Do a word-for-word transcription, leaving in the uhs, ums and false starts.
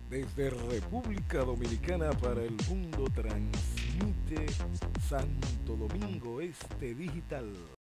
Desde República Dominicana para el mundo transmite Santo Domingo Este Digital.